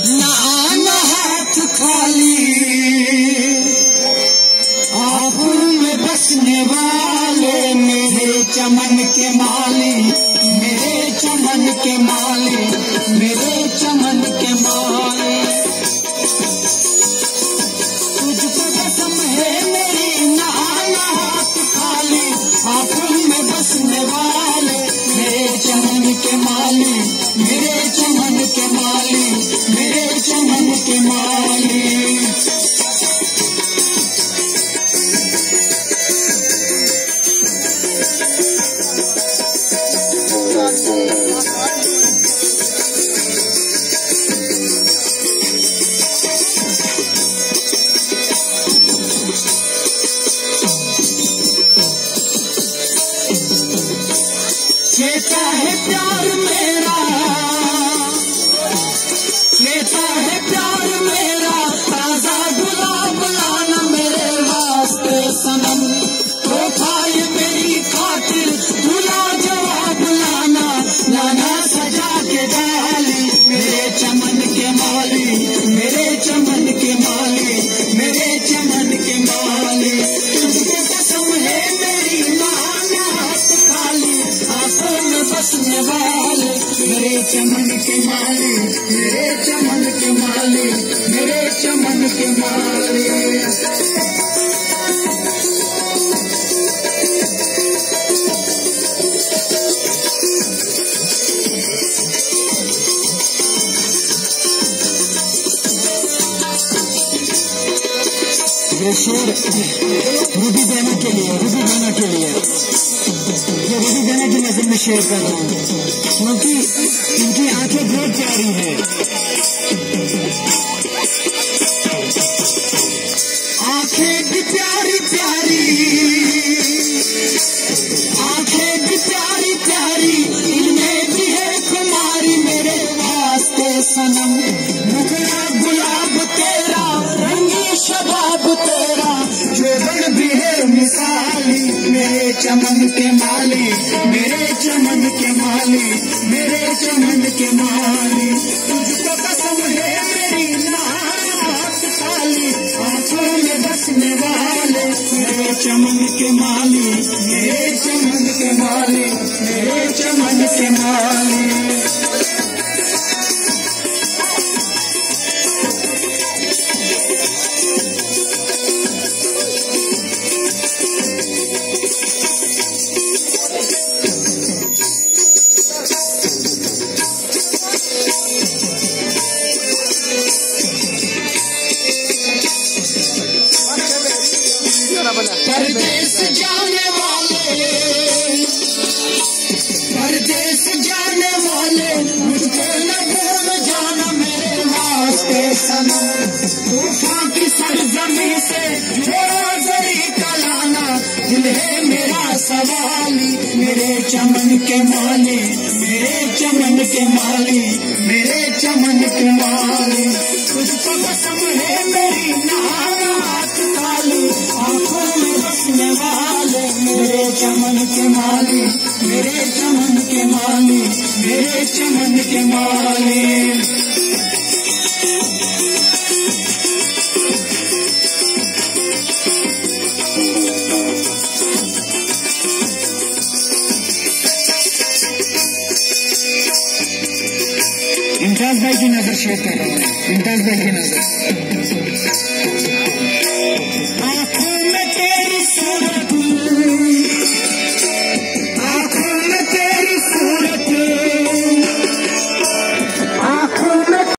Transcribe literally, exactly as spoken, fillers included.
ना आना हाथ खाली, आंखों में बसने वाले मेरे चमन के माली, मेरे चमन के माली, मेरे चमन के माली। तुझको कसम है मेरी ना आना हाथ खाली, आंखों में बसने वाले मेरे चमन के माली, मेरे चमन के माली, मेरे चमन के माली। कहता है प्यार मेरा, कहता है प्यार मेरा, ताजा गुलाब लाना मेरे वास्ते सनम। प्रोफाइल मेरी खातिर दूल्हा जवाब लाना, लाना सजा के डाली मेरे चमन के माली, मेरे चमन के माली, मेरे चमन के माली। तुझको कसम है मेरी माना हाथ खाली, आंखों में बसने वाले मेरे चमन के माली, मेरे चमन के माली, मेरे चमन के माली। ये शेर रूबी देना के लिए, रूबी देना के लिए, ये रूबी देना की नजर में शेयर कर रहा हूँ, क्योंकि इनकी आंखें बहुत प्यारी है। आंखें भी प्यारी प्यारी, आंखें भी प्यारी प्यारी, इनमें भी है कुमारी मेरे वास्ते सनम। मुखड़ा गुलाब तेरा, रंगी शबाब तेरा, जोबन भी है मिसाली मेरे चमन के माली, मेरे चमन के माली, मेरे चमन के माली। तुझको कसम है मेरी ना हाथ खाली, आंखों में बसने वाले मेरे चमन के माली, मेरे चमन के माली, मेरे चमन के माली। परदेश जाने वाले, परदेश जाने वाले, मुझको न भूल जाना मेरे वास्ते सनम। तूफान की सरजमी से मेरा जरी का लाना, दिल है मेरा सवाली मेरे चमन के माली, मेरे चमन के माली, मेरे चमन के माली। तुझको कसम है मेरी ना हाथ खाली, आंखों में बसने वाले मेरे चमन के माली, मेरे चमन के माली, मेरे चमन के माली। इम्तियाज भाई की नजर शेयर कर रहा हूँ, इम्तियाज भाई की नजर।